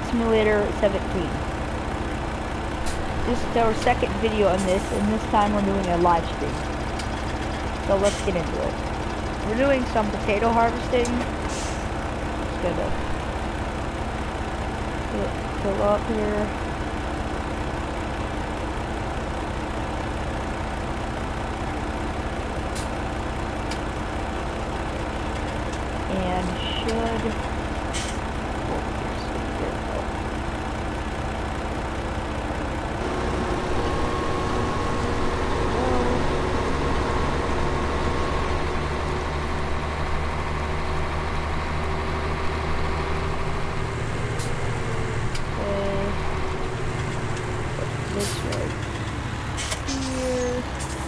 Simulator 17. This is our second video on this, and this time we're doing a live stream. So let's get into it. We're doing some potato harvesting. Just gonna fill up here. And should this right here.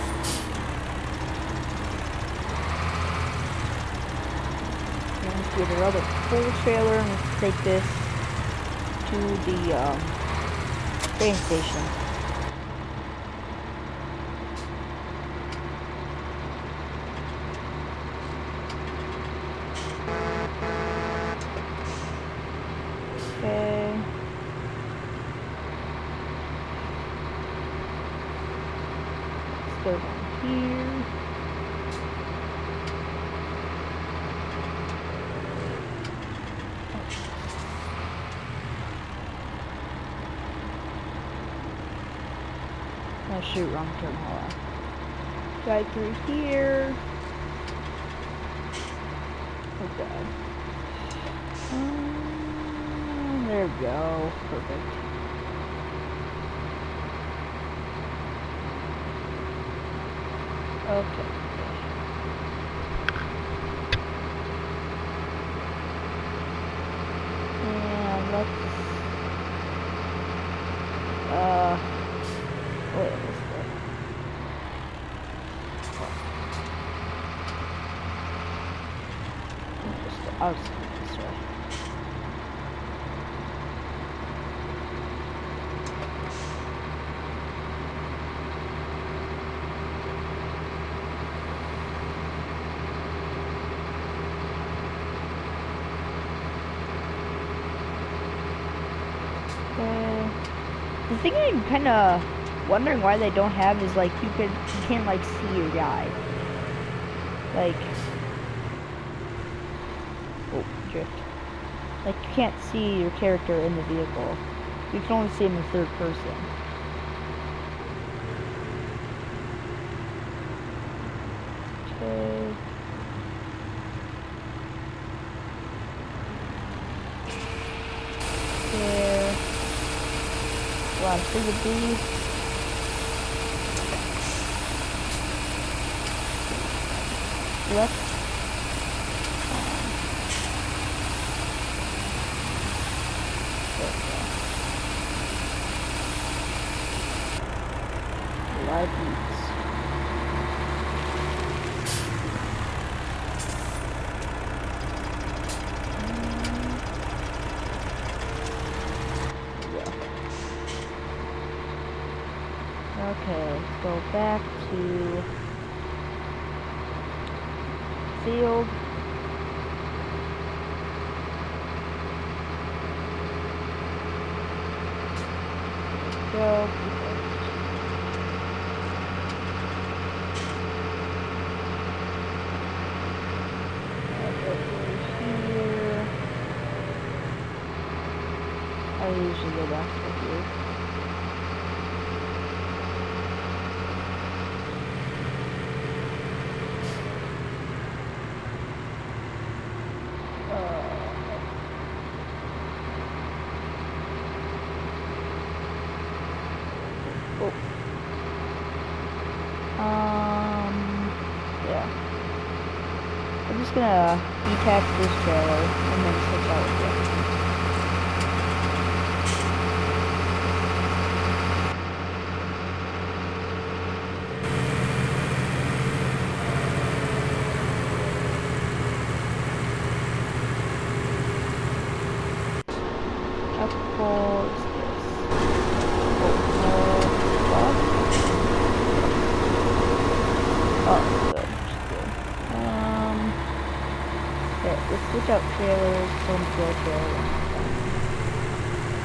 Get another full trailer and let's take this to the train station. Okay. Let's go down here. Oh shoot, wrong turn, hold on. Drive through here. Oh god. There we go. Perfect. Okay. And let's wait, this way. I'll just go this way. The thing I'm kind of wondering why they don't have is like you can't like see your guy. Like, oh, drift. Like you can't see your character in the vehicle. You can only see him in third person. Okay. There. A lot of sugar beets. Let's live beets. Okay, let's go back to field. Go. Here. I usually go back to here. Yeah. I'm just gonna detach this trailer and then switch out again. How full is this? Let's switch out trailers, some field trailers.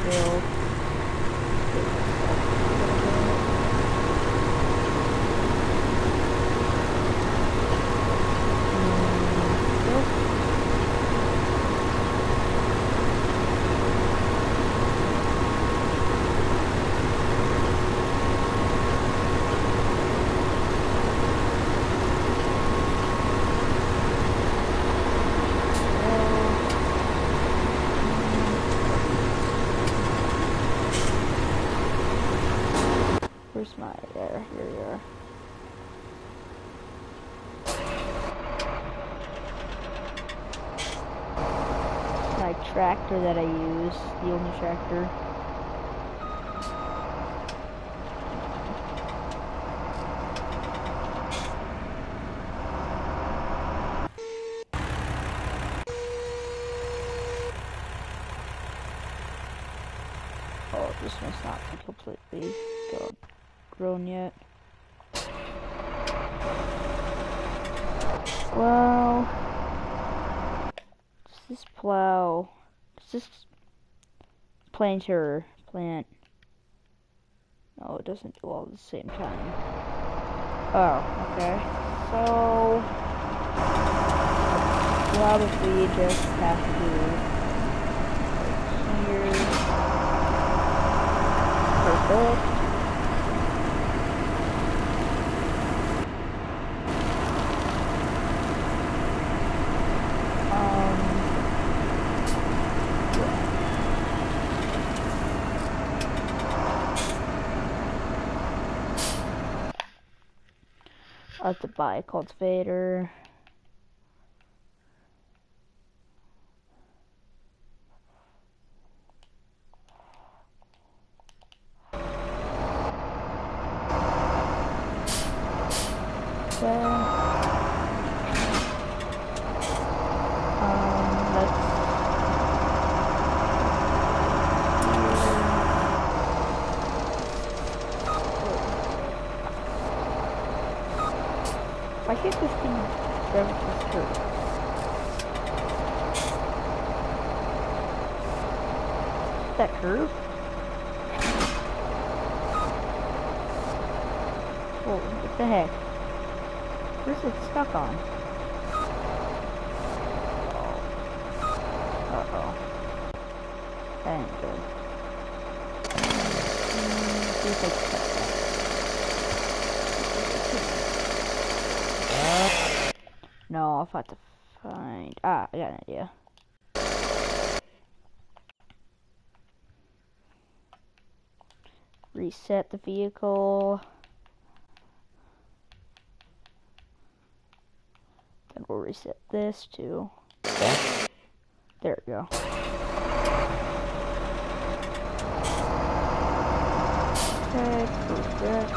build. Where's my, there, here you are. My tractor that I use, the only tractor. Oh, this one's not completely grown yet. Well, does this plow? Does this planter plant? No, it doesn't do all at the same time. Oh, okay. So probably just have to here. Perfect. I'll have to buy a cultivator. I hit this thing very curve. That curve? Oh, what the heck? Where's it stuck on? Uh-oh. That ain't good. See if I can cut that. No, I'll have to find... Ah, I got an idea. Reset the vehicle. Then we'll reset this too. There we go. Okay, perfect.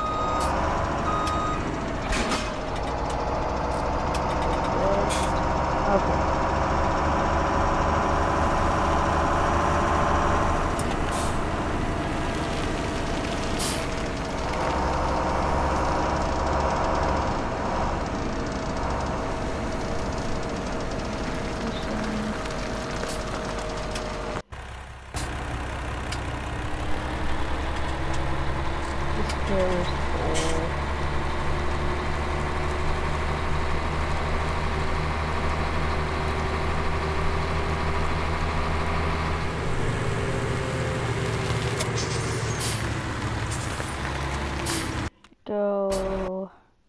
Okay. Go.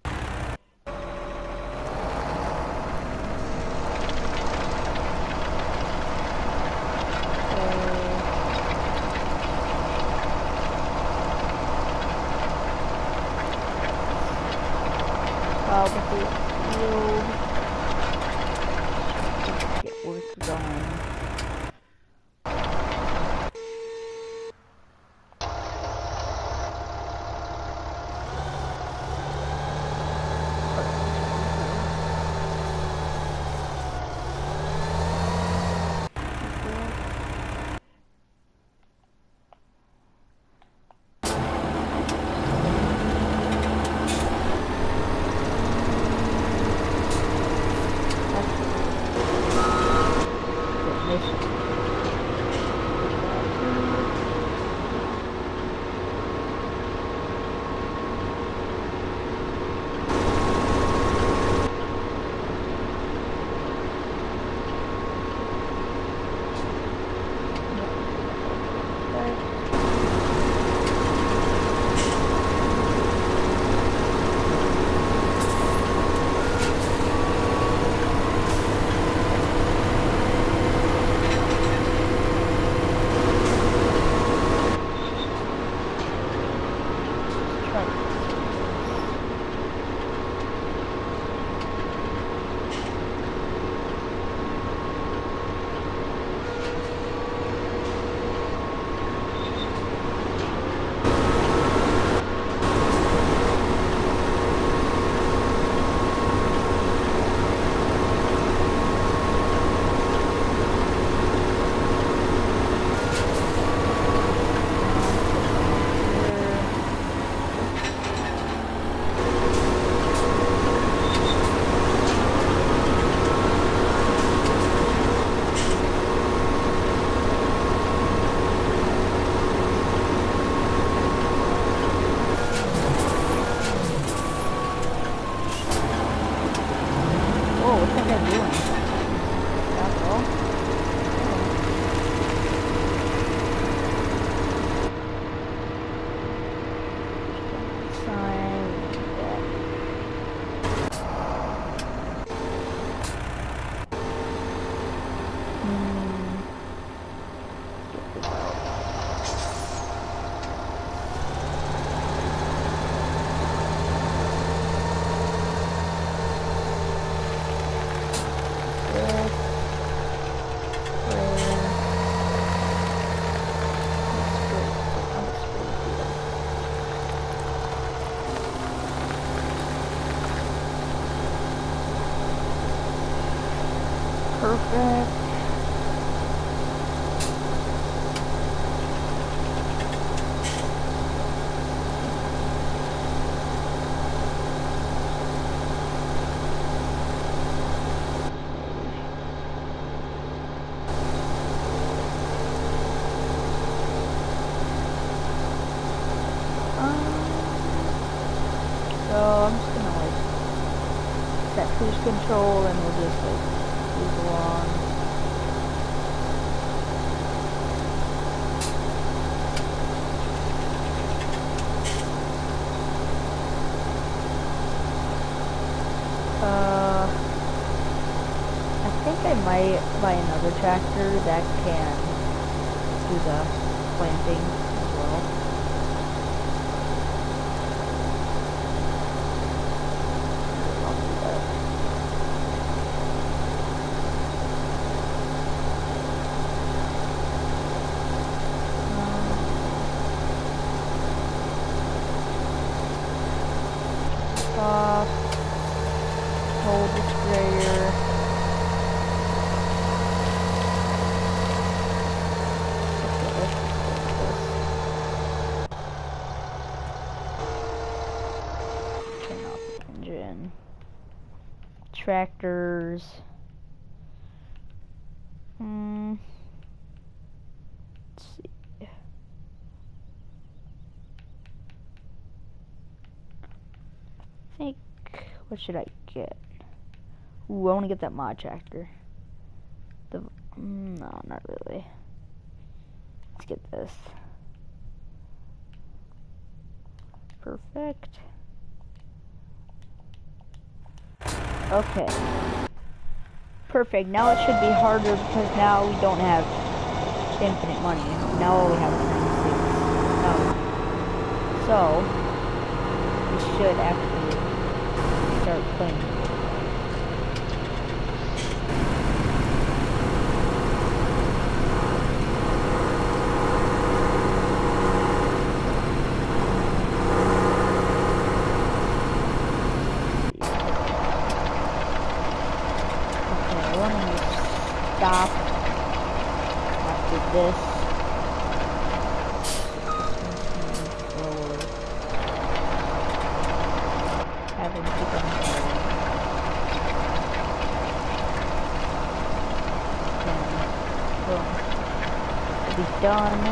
Probably field. Get work going. Perfect. So I'm just gonna like set cruise control and we'll just like move along. I think I might buy another tractor that can do the planting as well. Off, hold the sprayer. Okay, let's just turn off the engine. Tractors. Let's see. I think, what should I get? Ooh, I want to get that mod tractor. No, not really. Let's get this. Perfect. Okay. Perfect. Now it should be harder because now we don't have infinite money. Now all we have is 96,000. So, we should actually start playing. Stop after this. Forward. Having to go boom. It'll be done.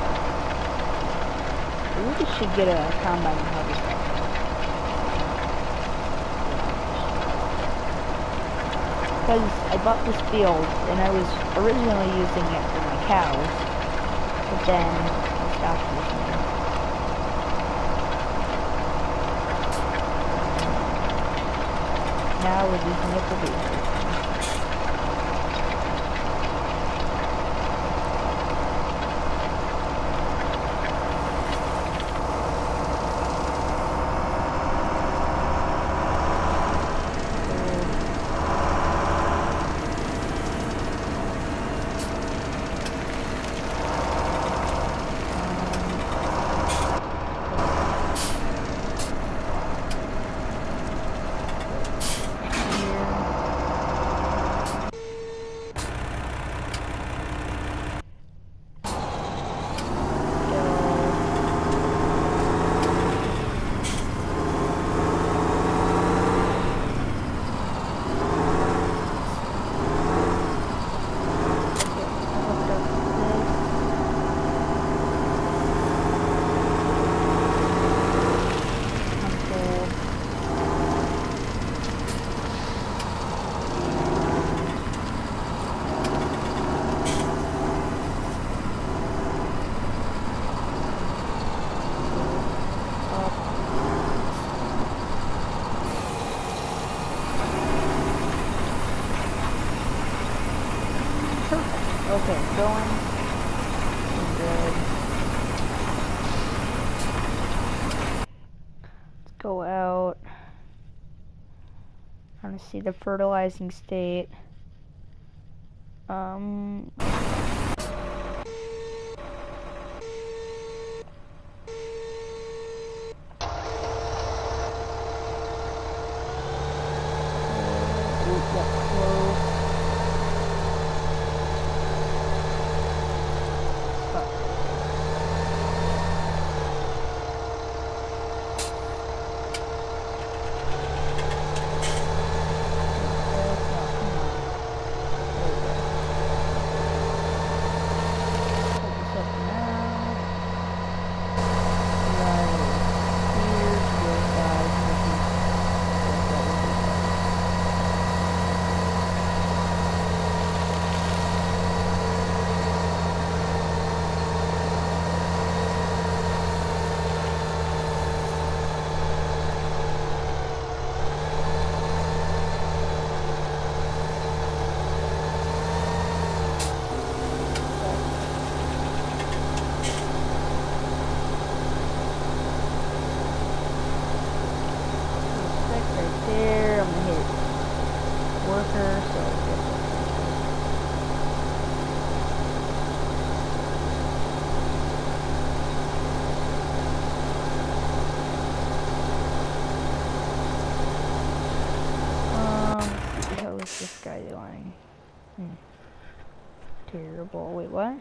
We really should get a combine harvester. Because I bought this field and I was originally using it for my cows, but then I stopped using it. Now we're using it for beets. Okay, going. Good. Let's go out. I want to see the fertilizing state. they doing? Terrible. Wait, what?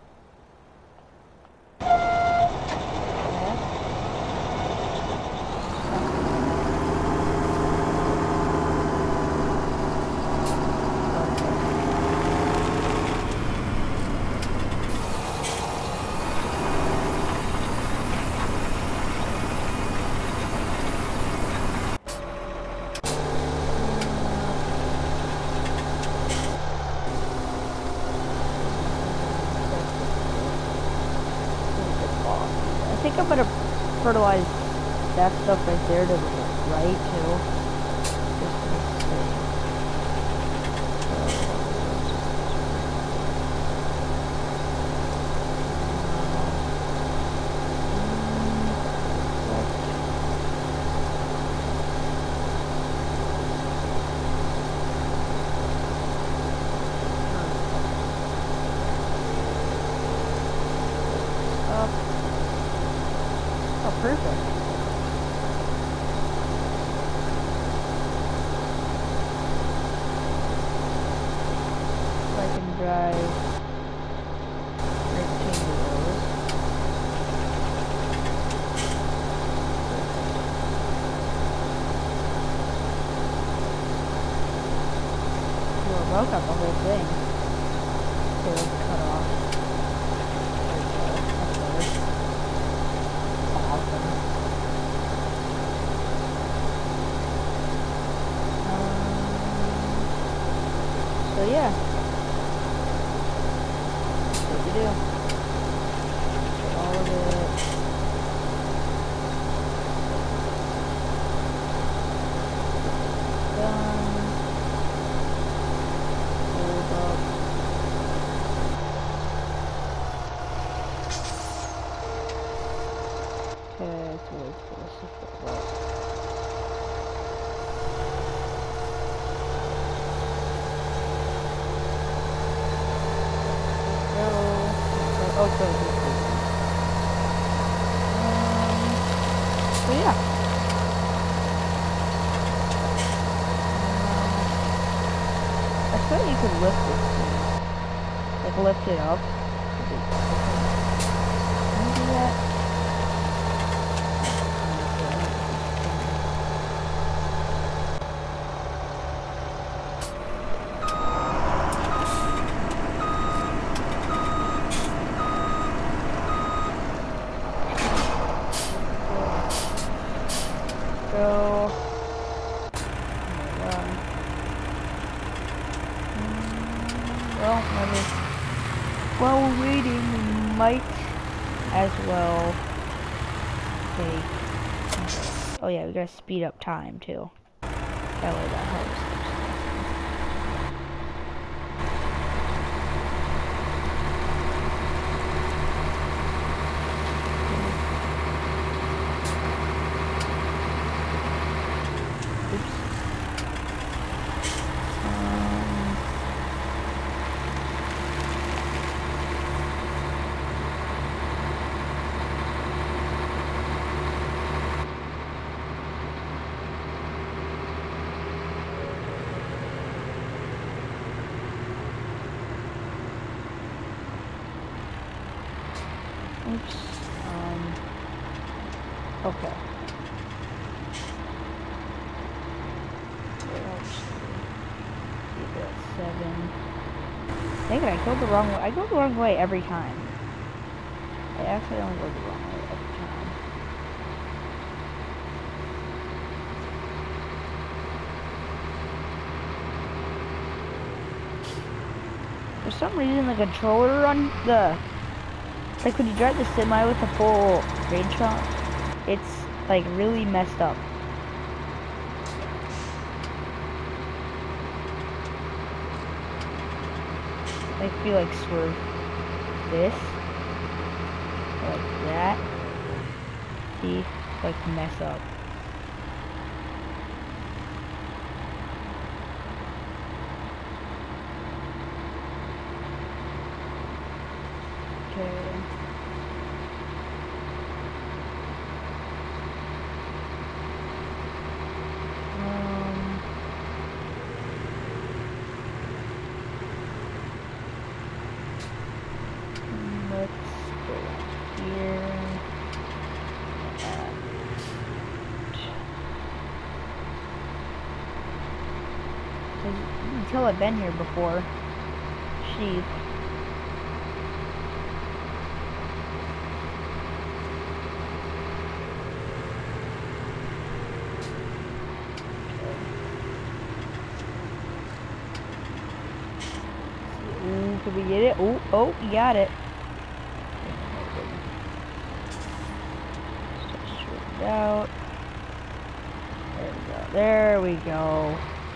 I think I'm gonna fertilize that stuff right there to the right too. Just to be safe. Oh, perfect. So I can drive right between the rows. Well, I broke up the whole thing. Okay, let's cut off. There we go. That's better. Awesome. So yeah, that's what we do. Get all of it. Done. Hold up. Okay, let's wait for this to fill up. Okay. So yeah. I thought you could lift this thing. Like lift it up. Can you do that? While we're waiting, we might as well take... Oh yeah, we gotta speed up time too. That way that helps. Oops. Okay. Keep it at 7. Dang it, I go the wrong way. I go the wrong way every time. I accidentally go the wrong way every time. For some reason, the controller on the... Like when you drive the semi with the full range shot, it's like really messed up. Like if you like swerve this, like that, see, like mess up. Okay. You can tell I've been here before. Sheep. Ooh, can we get it? Ooh, oh, you got it. Straightened out. There we go.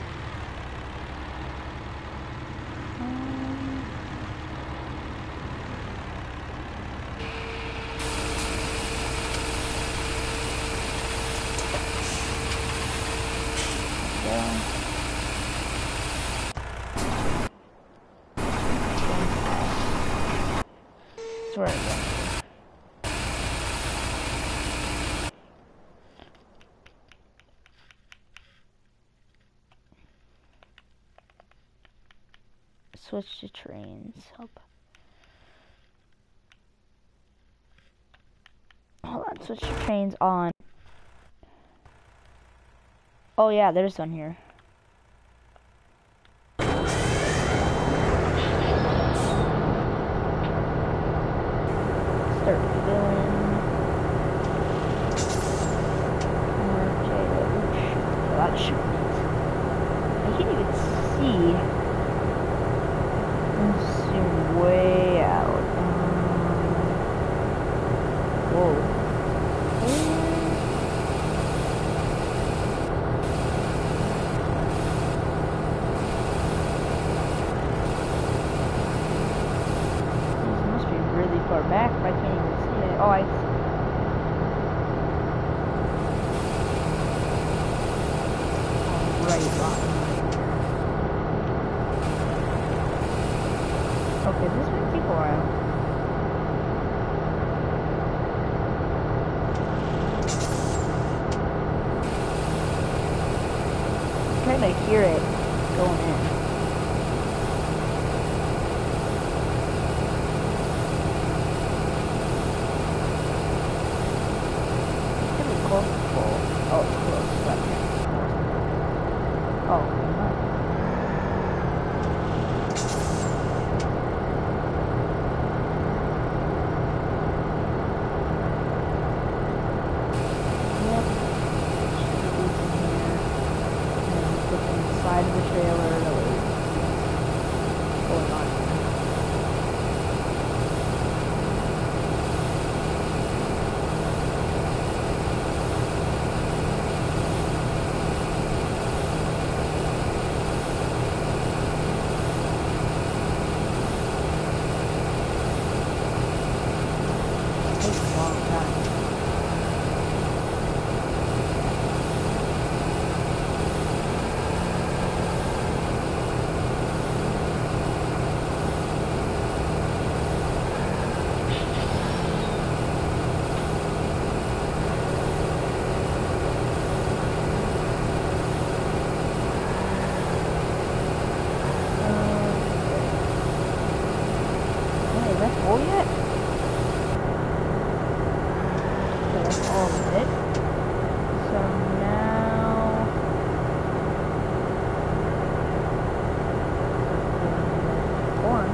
That's where I go. Switch to trains. Hold on, switch to trains on. Oh yeah, there's one here. Start filling. A lot of shipments. I can't even see. Zoom way out. Whoa. These must be really far back if I can't even see it. Oh, I see. Right bottom. Okay, this might take a while. I kind of hear it going in. It's gonna be close to full. Oh, it's close. Left hand. Oh, never mind. Side of the trailer that was going on here. It takes a long time. Is that full yet? Okay, that's all of it. So now... corn.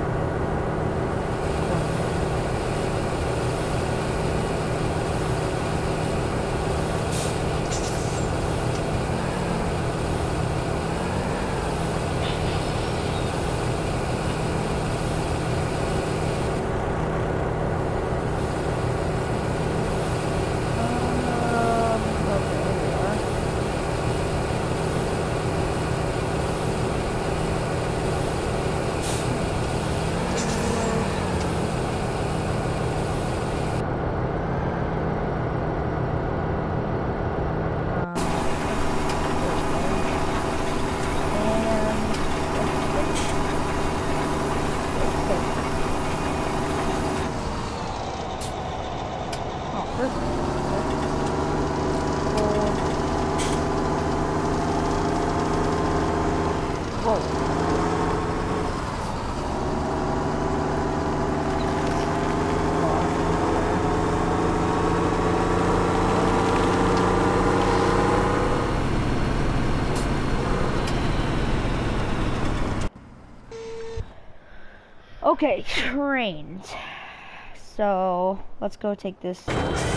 Okay, trains. So let's go take this cell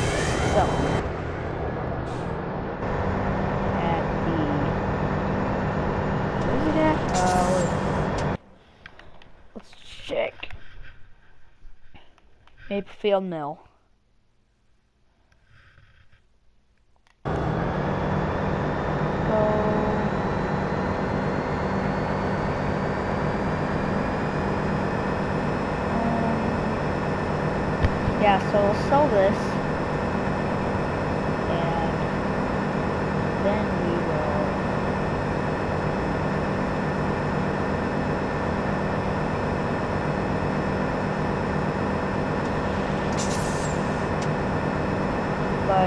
at the. Where is it at? Let's check. Maplefield's Mill. Yeah, so we'll sell this, and then we will but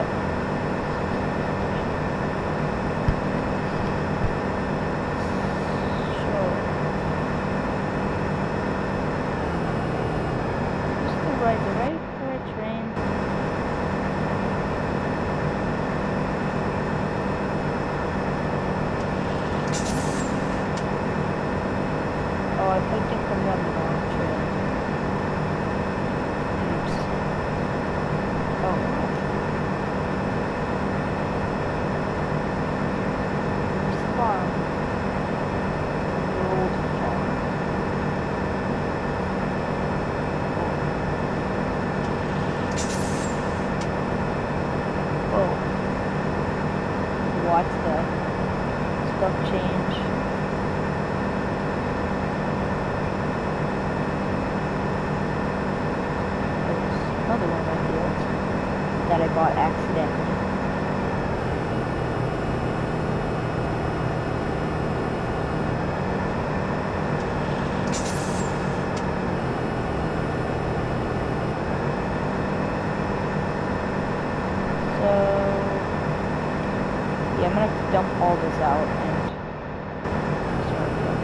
just the right train. Oh, I think I'm on the wrong train. Oops. Oh. There's the farm. The old farm. Oh. Watch the stuff change. Another one of my fields that I bought accidentally. So yeah, I'm gonna have to dump all this out and start again.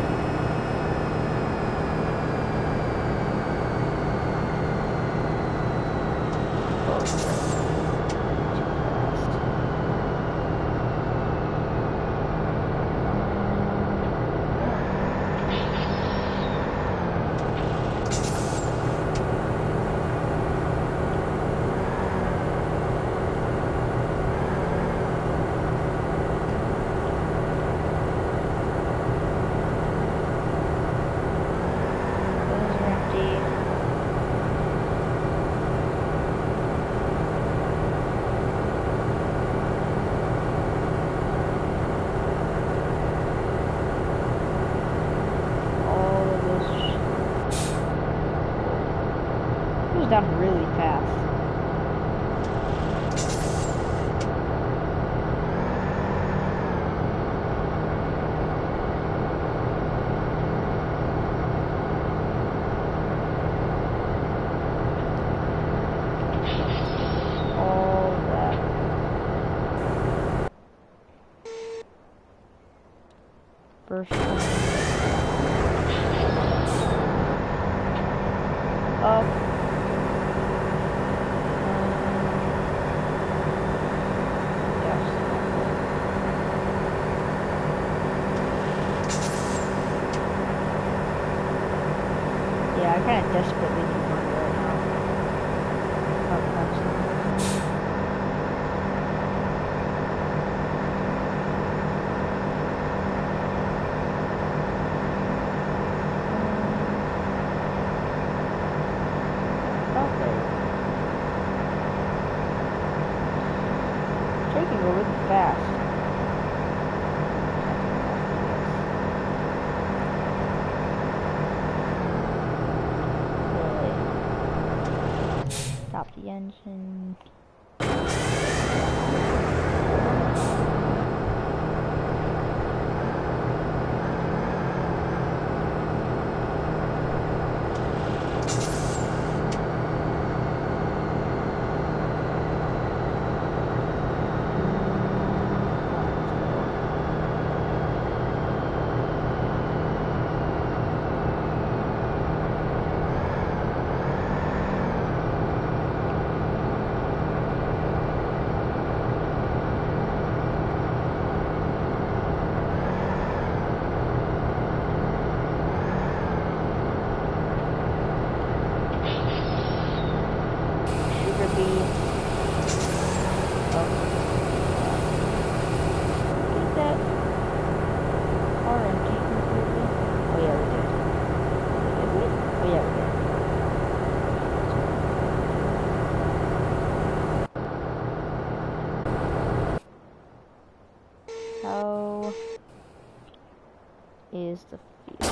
Down really fast. All that. First one. Up. Yeah, I kind of desperately need money right now. Taking a really fast. Stop the engine. How is the field?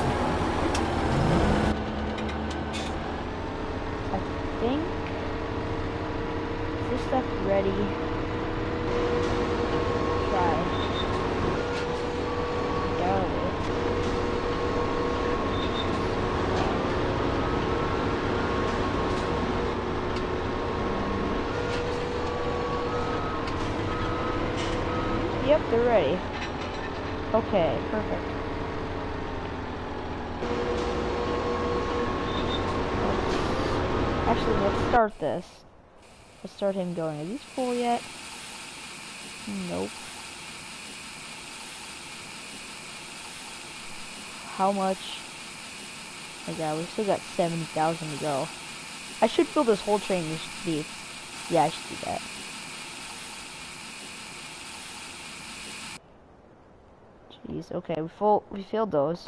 I think, is this stuff ready? Try. Doubt it. Yep, they're ready. Okay, perfect. Actually, let's start this. Let's start him going. Are these full yet? Nope. How much? Oh my god, we still got 70,000 to go. I should fill this whole train with beets. Yeah, I should do that. Jeez, okay, we filled those.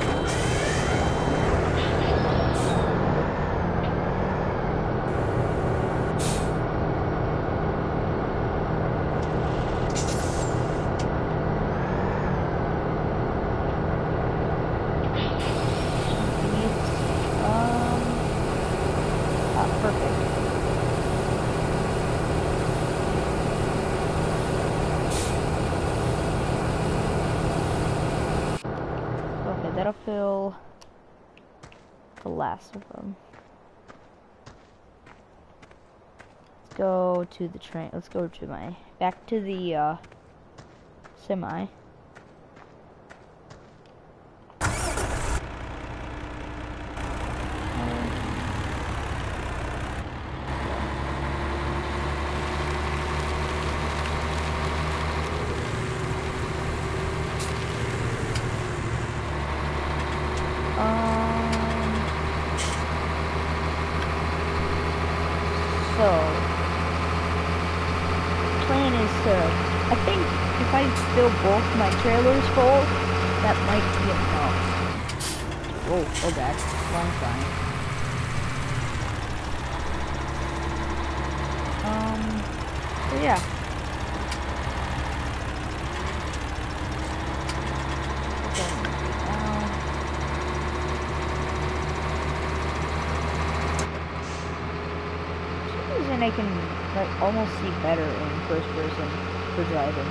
Perfect. Okay, that'll fill the last of them. Let's go to the train. Let's go to back to the semi. So, plan is to, I think if I fill both my trailers full, that might be enough. Oh god, long time. So yeah. I can like almost see better in first person for driving.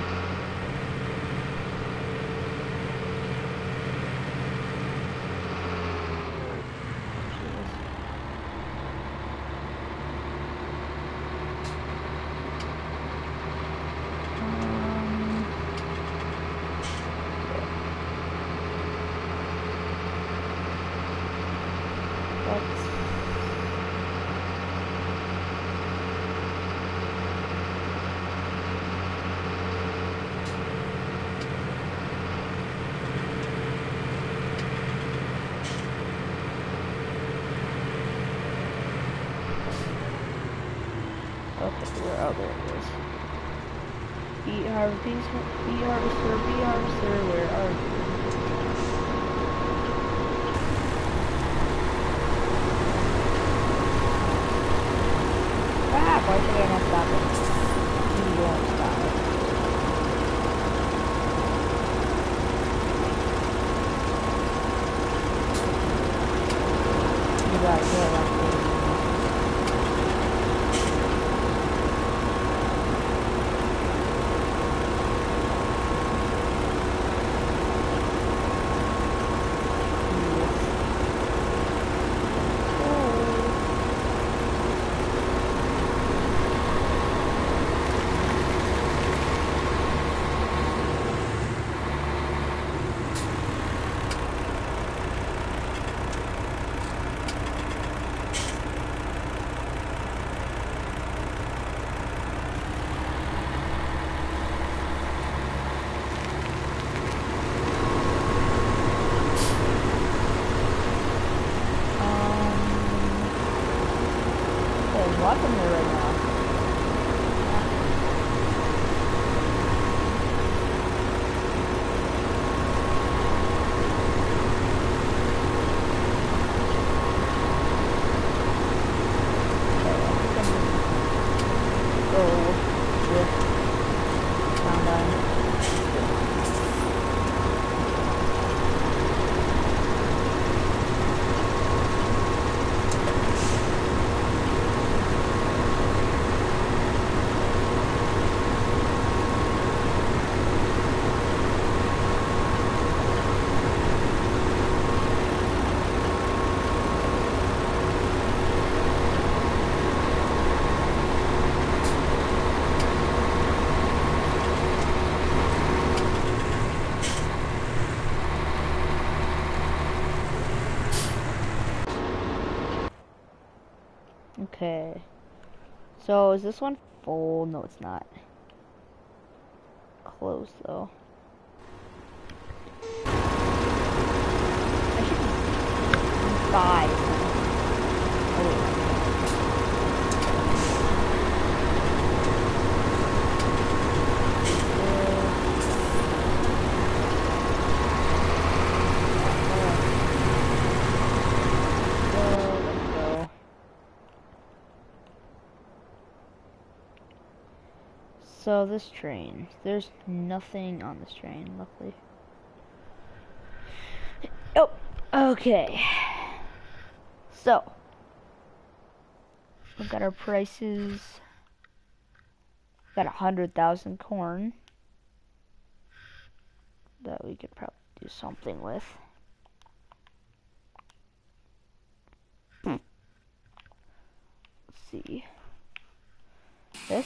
Okay, oh, there it is. Beet harvester, where are you? Ah, why should I not stop it? You won't stop it. You got it, Okay. So is this one full? No, it's not. Close though. I should be 5. Oh wait. So this train, there's nothing on this train, luckily. Oh, okay. So, we've got our prices. Got 100,000 corn that we could probably do something with. Let's see. This.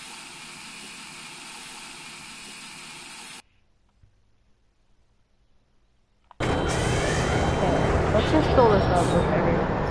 Let's just fill this up with everything else.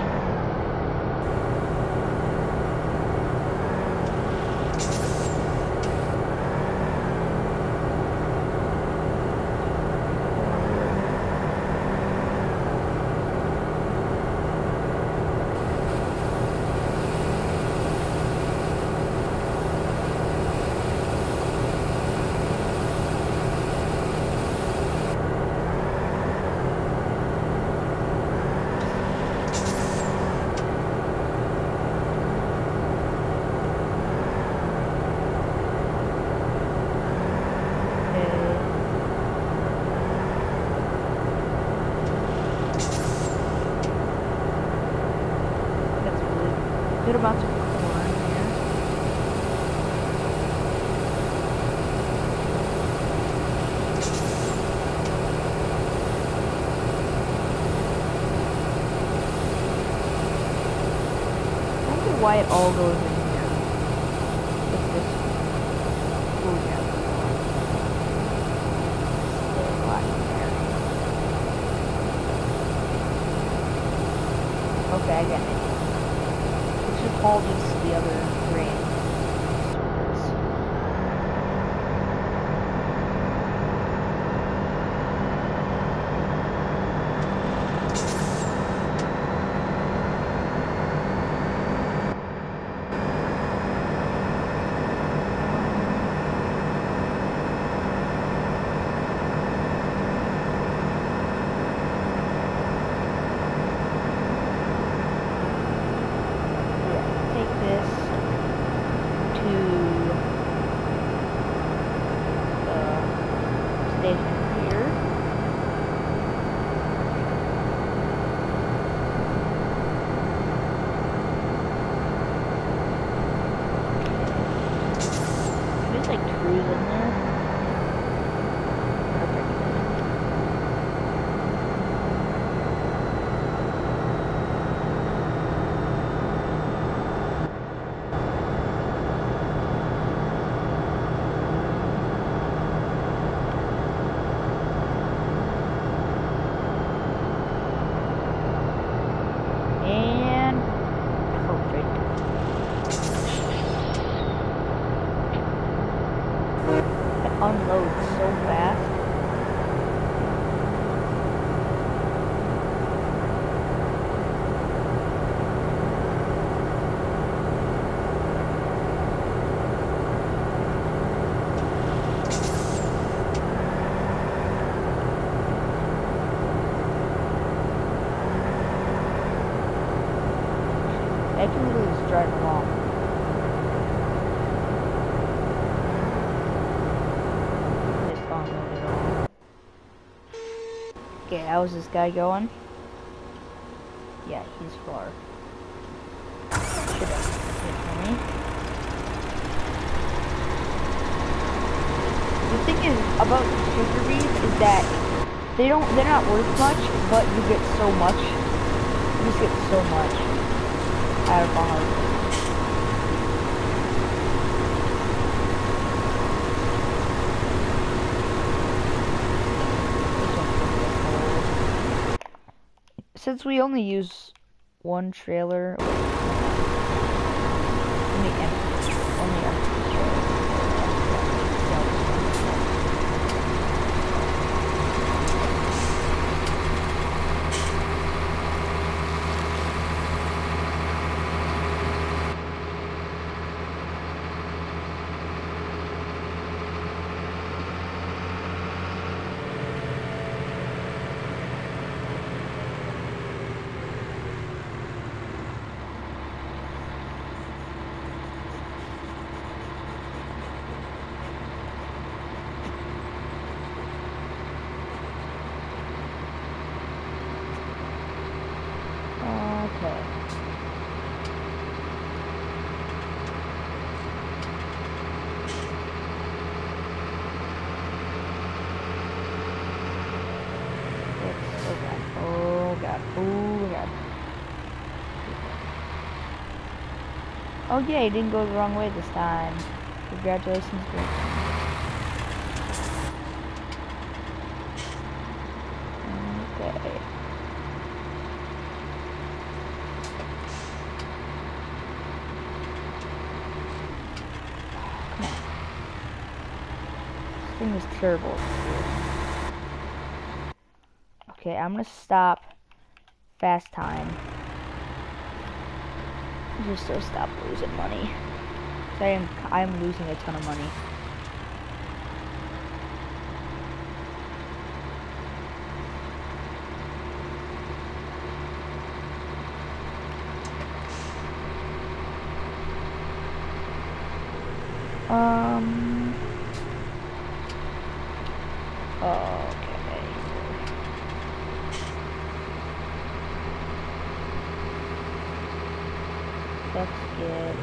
Good amounts of corn here. I wonder why it all goes in here. With this food now. There's a lot in there. Okay, I get it. All just the other grain. Unload so fast. I can really just drive along. Okay, how's this guy going? Yeah, he's far. Should have hit me. The thing is about sugar beets is that they're not worth much, but you get so much. You just get so much out of a harvest. Since we only use one trailer, god. Oh my god. Oh yeah, he didn't go the wrong way this time. Congratulations, Grayson. Okay. Come on. This thing is terrible. Okay, I'm gonna stop fast time. Just to stop losing money. I'm losing a ton of money. Okay. Let's go.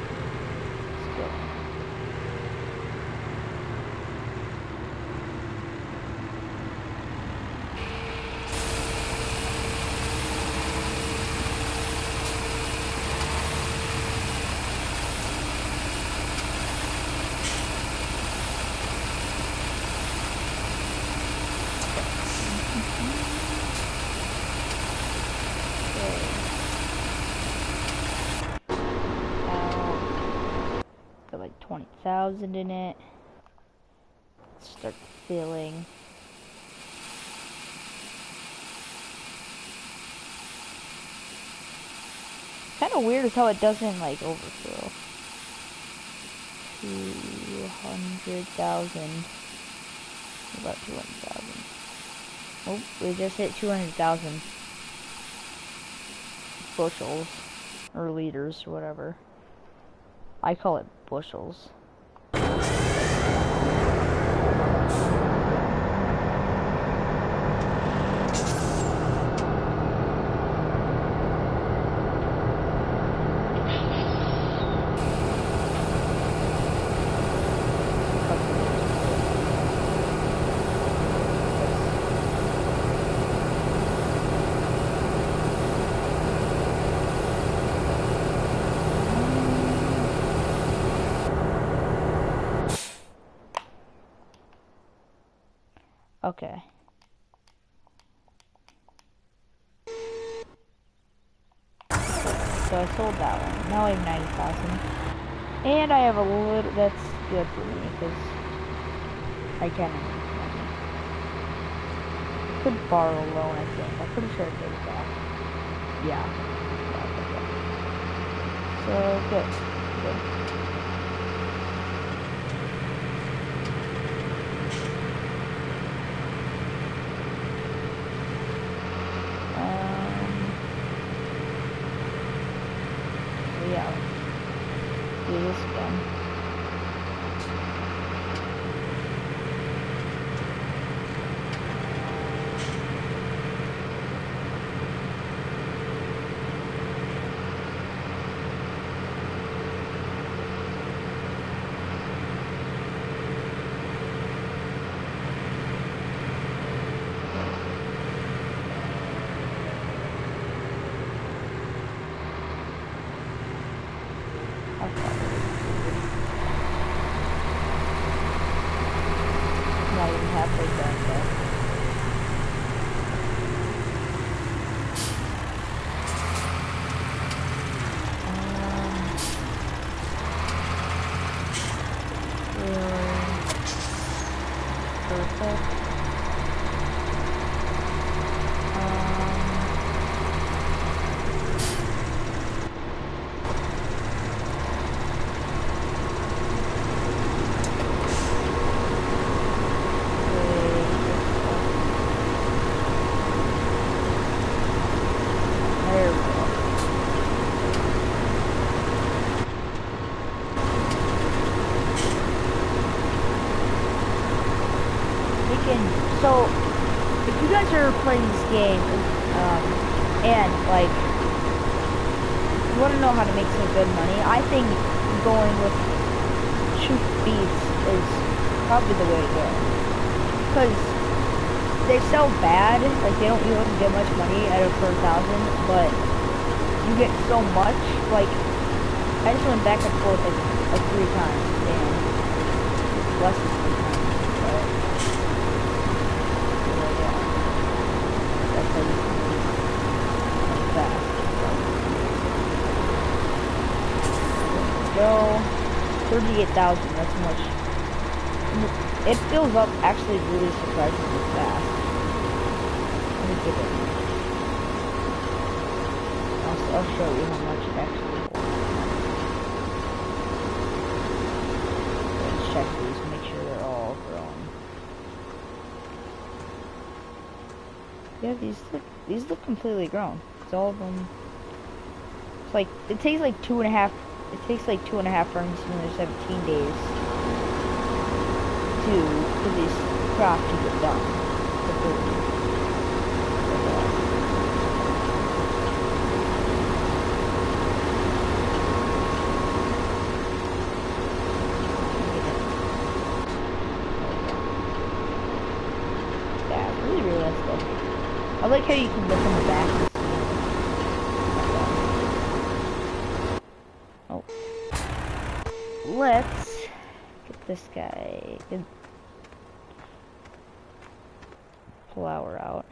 Got like 20,000 in it. Let's start filling. Kind of weird is how it doesn't like overfill. 200,000. About 200,000. Oh, we just hit 200,000 bushels or liters or whatever. I call it bushels. Okay. So I sold that one. Now I have 90,000. And I have a little, that's good for me, because I can make money. I could borrow a loan, I think. I'm pretty sure I paid it back. Yeah. So, good. Good. Yeah. Do this again. Not even halfway done yet. Perfect. So, if you guys are playing this game, and like, you want to know how to make some good money, I think going with cheap beets is probably the way to go. Because they sell bad. Like they don't, you don't get much money out of per 1,000, but you get so much. Like I just went back and forth like 3 times, and less than 3 times. But yeah, that's how you can do fast. Go 38,000. That's much. It fills up actually really surprisingly fast. Let me give it. I'll show you how much it actually holds. Let's check these, make sure they're all grown. Yeah, these look completely grown. It's all of them. It's like it takes like 2.5. It takes like 2.5 for another 17 days for this crop to get done. Yeah, really realistic. I like how you can look in the back. Oh, let's get this guy. Good flower out.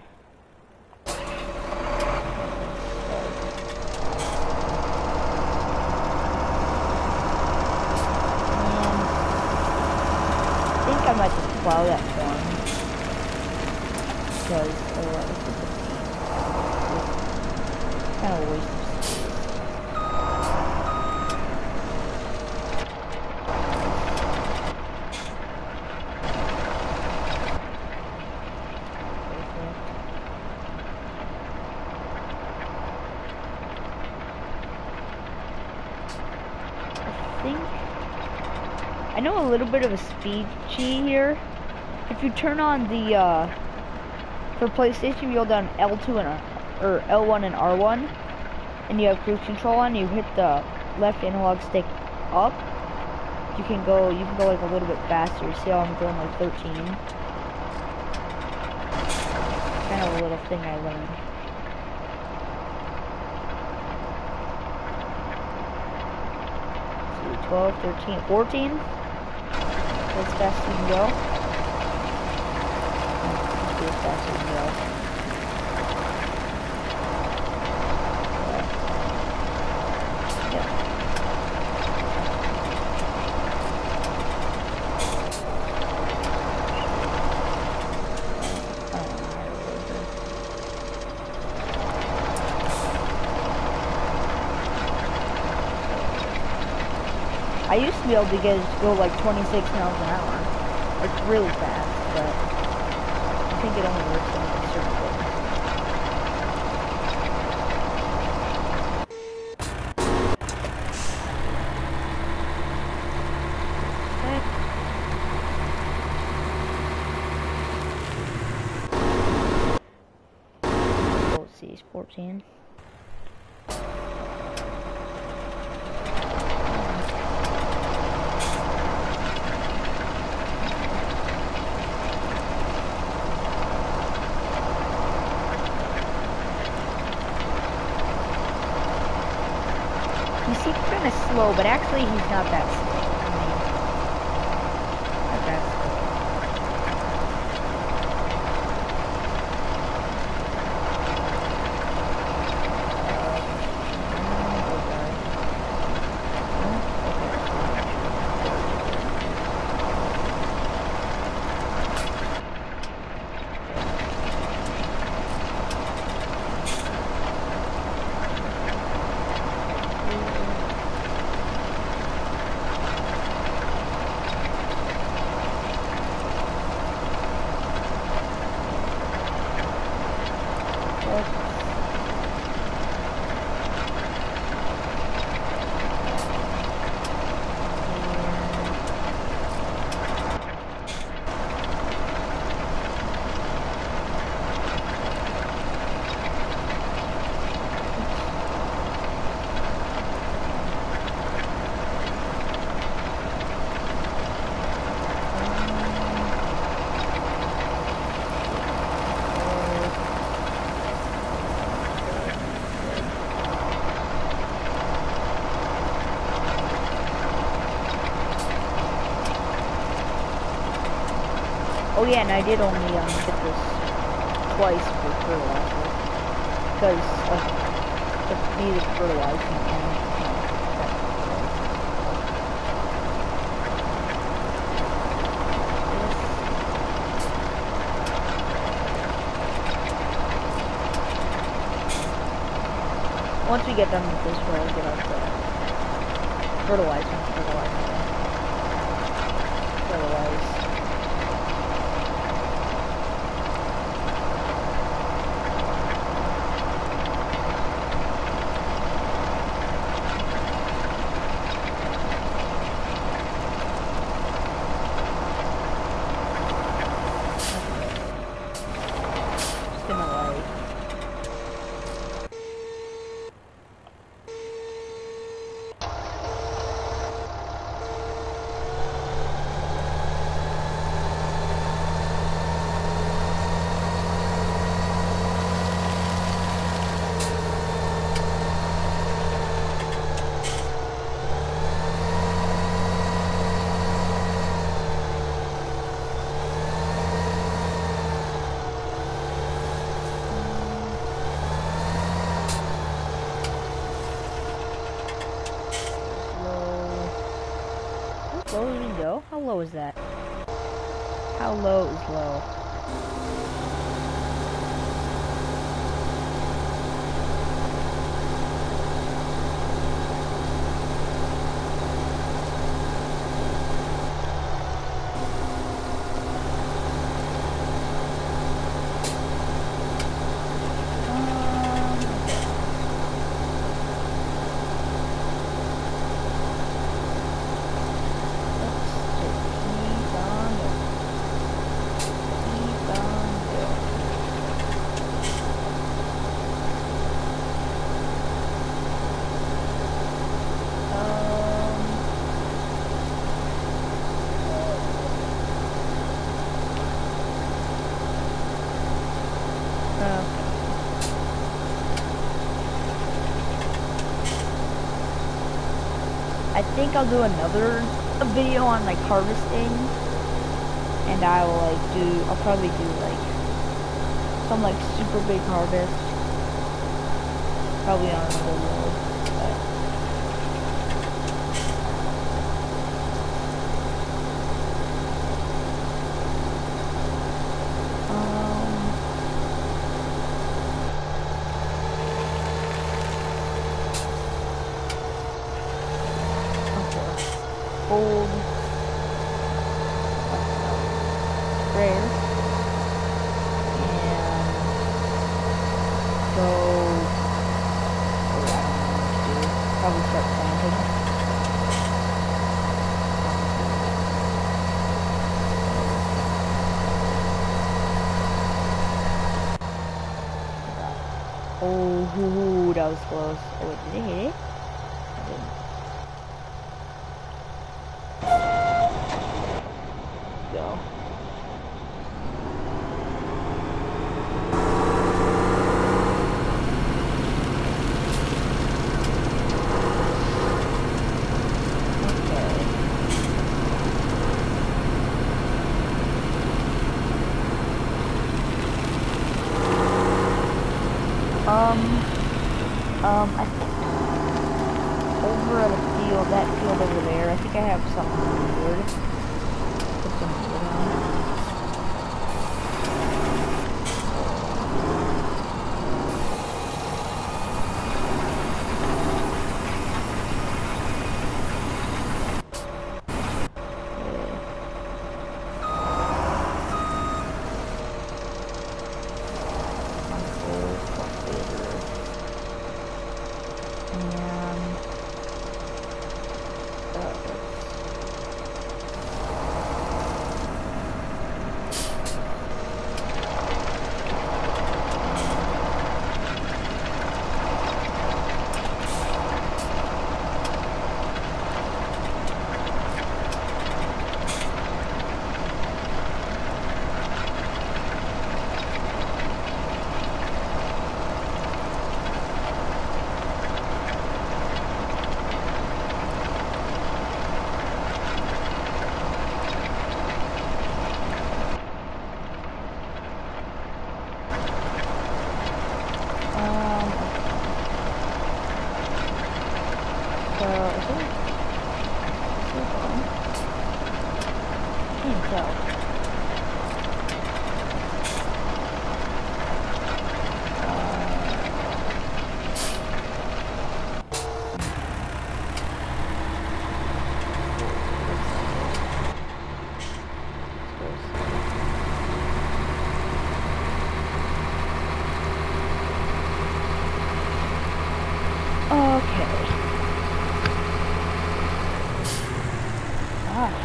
I think I might just plow that corn because otherwise it's kind of a waste of space. I know a little bit of a speed cheat here. If you turn on the for PlayStation, you hold down L2 or L1 and R1, and you have cruise control on. You hit the left analog stick up. You can go like a little bit faster. You see how I'm going like 13? Kind of a little thing I learned. 12, 13, 14. As fast as you can go. As fast as you can go. I used to be able to get it to go like 26 miles an hour. It's really fast, but I think it only works on certain things. Okay. Let's see, it's 14. He seems kind of slow, but actually he's not that slow. I mean, not that slow. Oh yeah, and I did only get this twice for fertilizer because it needed fertilizer and once we get done with this, we'll get out the fertilizer. How low did we go? How low is that? How low is low? I think I'll do another video on like harvesting, and I'll probably do like some like super big harvest, probably on another road. Old sprayer and go probably start planting. Oh, that was close. Oh wait, did it hit it? I didn't. Go. I think over the field, that field over there, I think I have something on board. Put some wood on.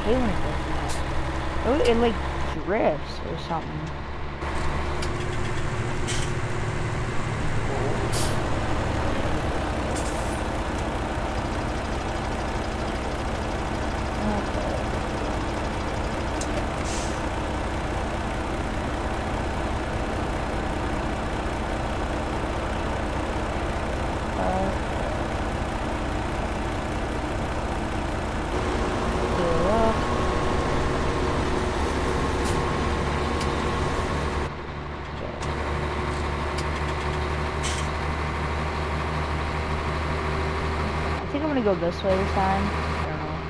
hate when it does that. Oh, it like drifts or something. I think I'm gonna go this way this time. I don't know.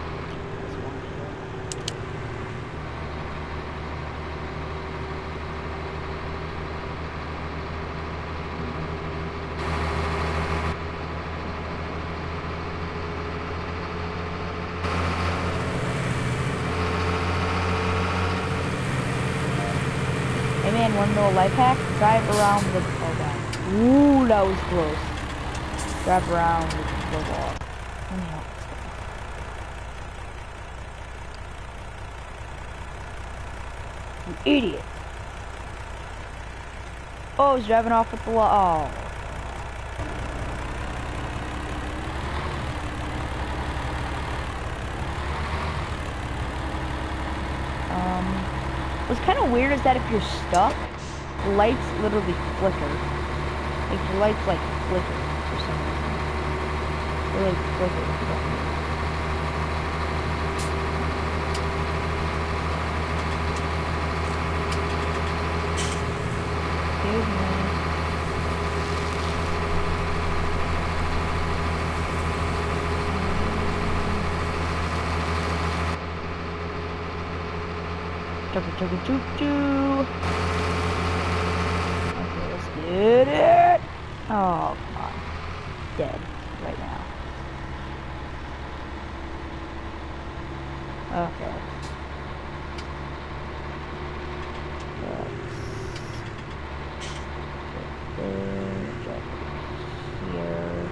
Hey man, one little life hack. Drive around the... Oh god. Ooh, that was close. Drive around the wall. Let me help this guy. You idiot. Oh, he's driving off with the wall. Oh. What's kind of weird is that if you're stuck, the lights literally flicker. Like, your lights, like, flicker for some reason. They like flicker if you don't move. Excuse me. Choo-choo-choo-choo. Okay, let's get it. Oh, come on. Dead right now. Okay. Let's get there, here.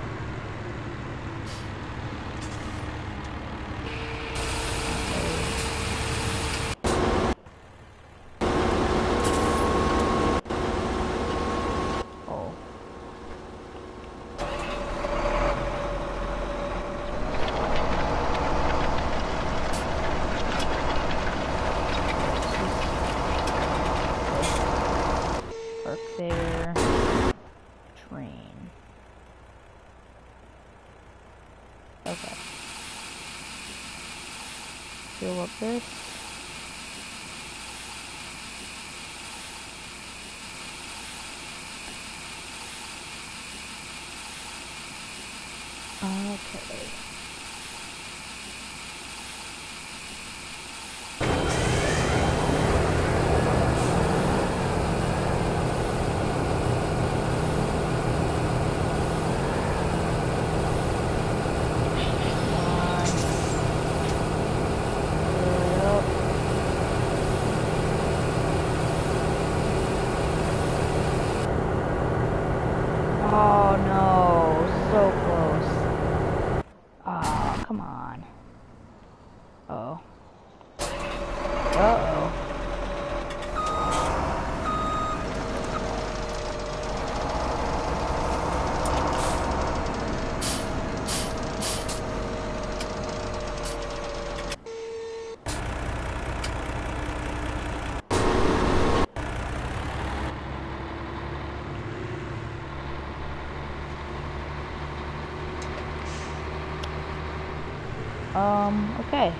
There. Train. Okay. Fill up this. Okay. Oh no, so close. Oh, come on. Uh-oh. Uh-oh. Okay.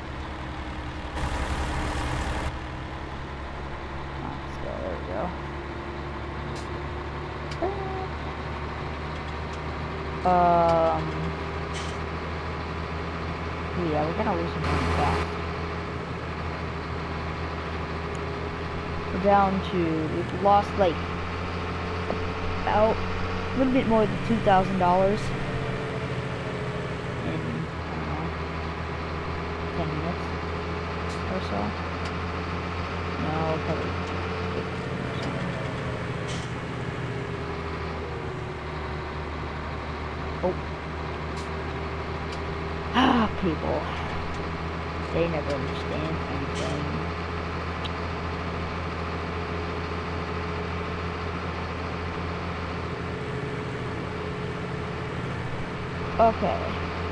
Let's go, there we go. Yeah, we're gonna lose some time fast. We're down to, we've lost like about a little bit more than $2,000 in, I don't know, 10 minutes or so. No, probably 15 or so. Oh. Ah, people. They never understand anything. Okay.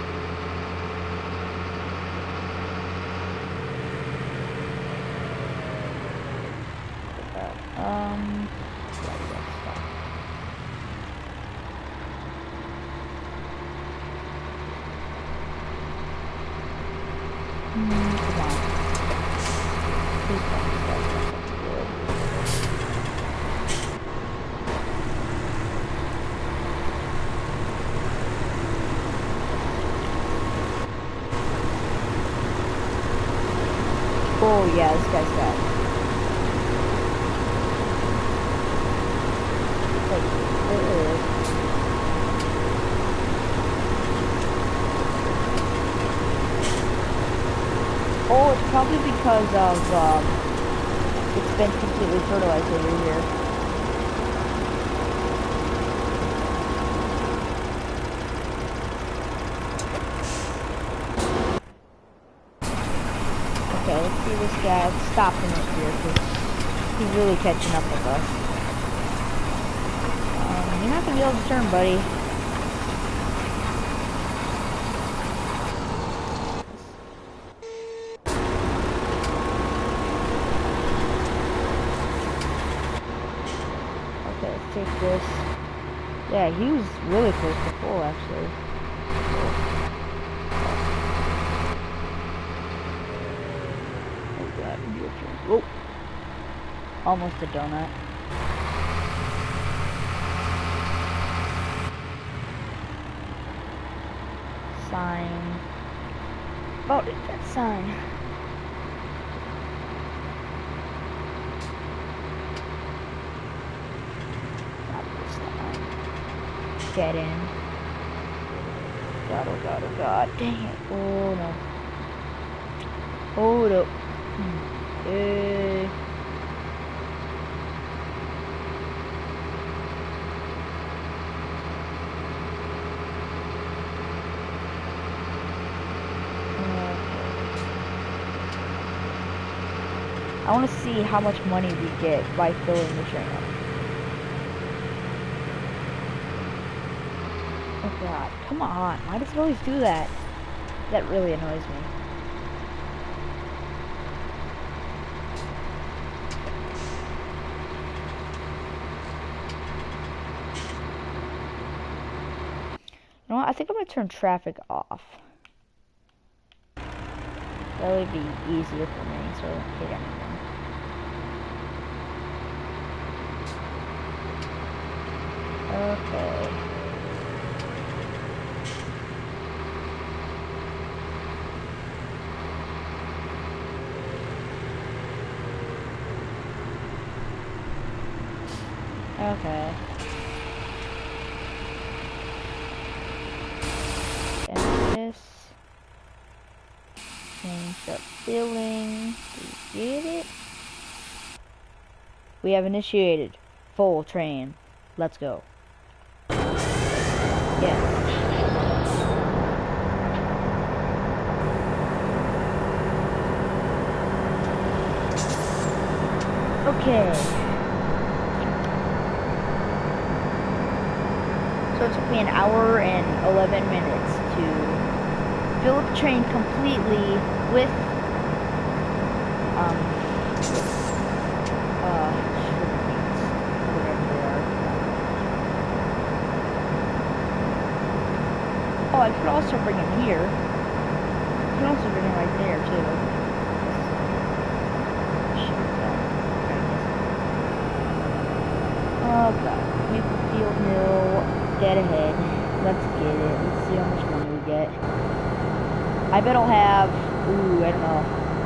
Come on. Please don't do that. Oh yeah, this guy's bad. Like, oh, it's probably because of, it's been completely fertilized over here. Okay, let's see this guy. Let's stop him up here, because he's really catching up with us. You're not going to be able to turn, buddy. Take this. Yeah, he was really close to full, actually. Oh god, oh! Almost a donut. Sign. Oh, that sign. Get in. God, oh god, oh god. Dang it. Oh no. Hold up. I want to see how much money we get by filling the train up. Oh god, come on. Why does it always do that? That really annoys me. You know what? I think I'm gonna turn traffic off. That would be easier for me, so I don't hit anything. Okay. Okay. And this. Change up filling. Do you get it? We have initiated. Full train. Let's go. Yeah. Okay. So it took me an hour and 11 minutes to fill up the train completely with sugar beets, whatever they are. Oh, I could also bring them here. I could also bring them right there too. Oh god, Maple Field Mill, dead ahead. Let's get it. Let's see how much money we get. I bet I'll have, ooh, I don't know.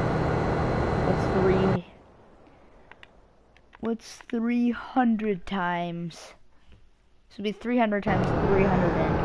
What's 300 times? This would be 300 times 300 and...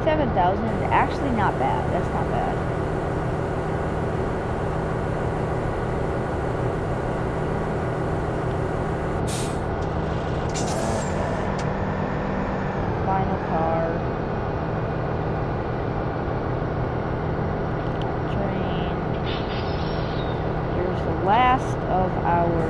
27,000 is actually not bad. That's not bad. Final car. Train. Here's the last of our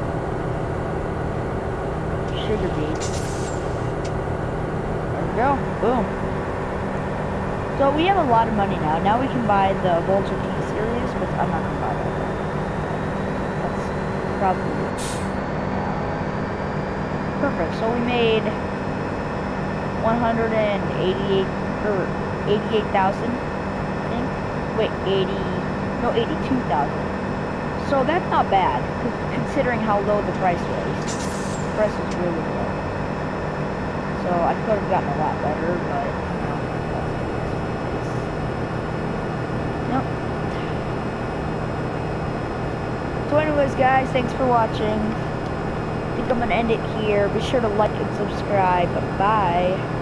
sugar beets. There we go. Boom. So we have a lot of money now. Now we can buy the Vulture T series, but I'm not gonna buy that. That's probably it. Perfect. So we made 188 or 88,000, I think. Wait, 82,000. So that's not bad, considering how low the price was. The price was really low. So I could have gotten a lot better, but nope. So anyways, guys, thanks for watching. I think I'm gonna end it here. Be sure to like and subscribe. Bye.